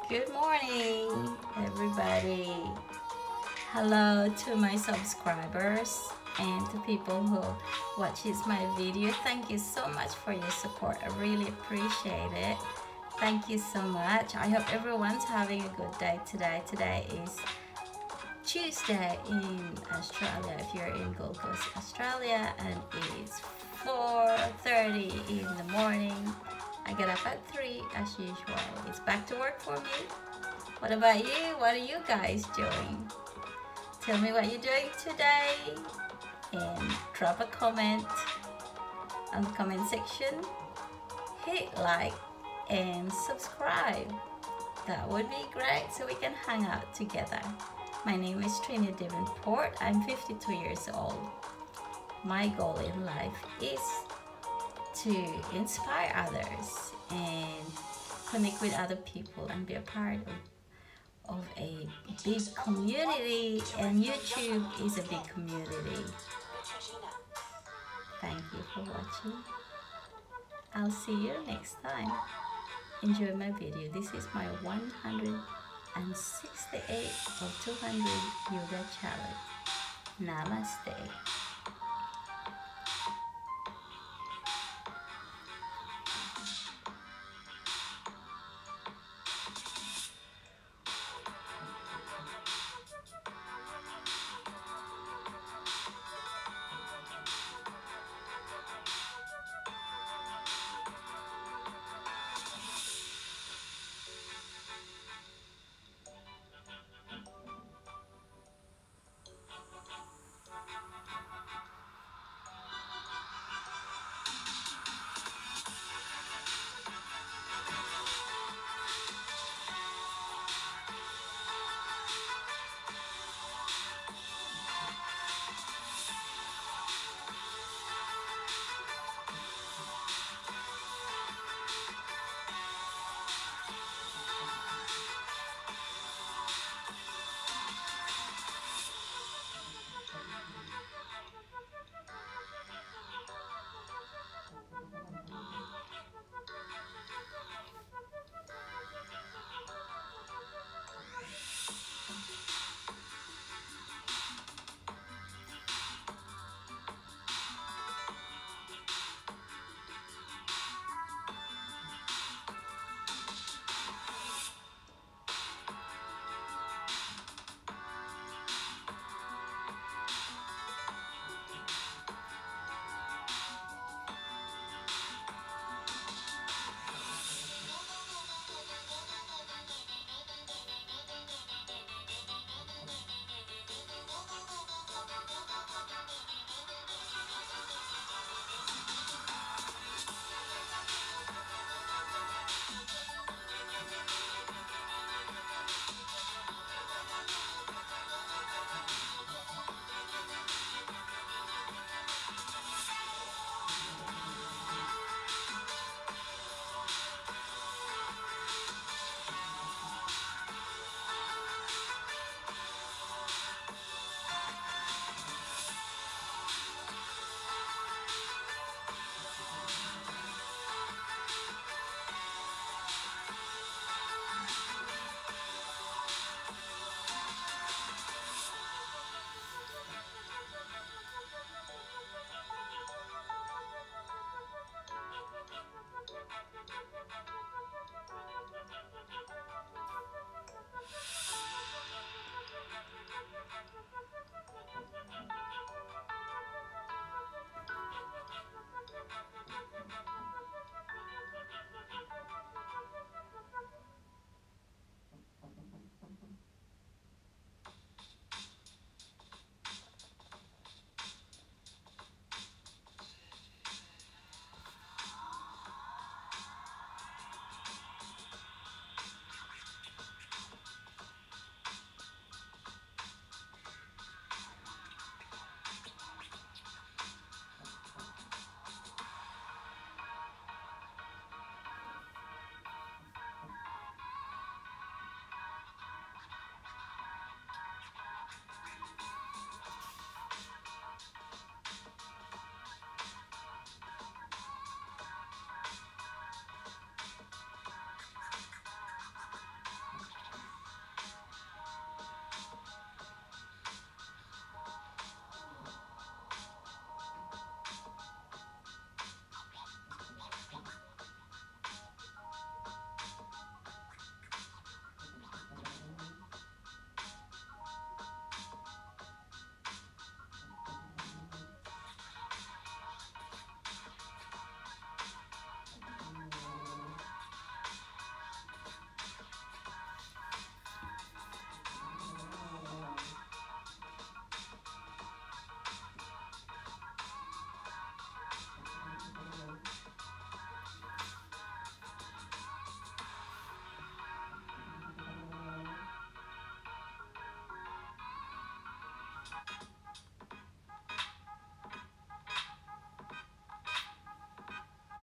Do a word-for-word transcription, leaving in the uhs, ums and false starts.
Good morning, everybody. Hello to my subscribers and to people who watches my video. Thank you so much for your support. I really appreciate it. Thank you so much. I hope everyone's having a good day today. Today is Tuesday in Australia, if you're in Gold Coast, Australia, and it's four thirty in the morning. I get up at three as usual. It's back to work for me. What about you? What are you guys doing? Tell me what you're doing today and drop a comment on the comment section. Hit like and subscribe. That would be great so we can hang out together. My name is Trina Davenport. I'm fifty-two years old. My goal in life is to inspire others and connect with other people and be a part of, of a big community, and YouTube is a big community. Thank you for watching. I'll see you next time. Enjoy my video. This is my one hundred sixty-eight of two hundred yoga challenge. Namaste.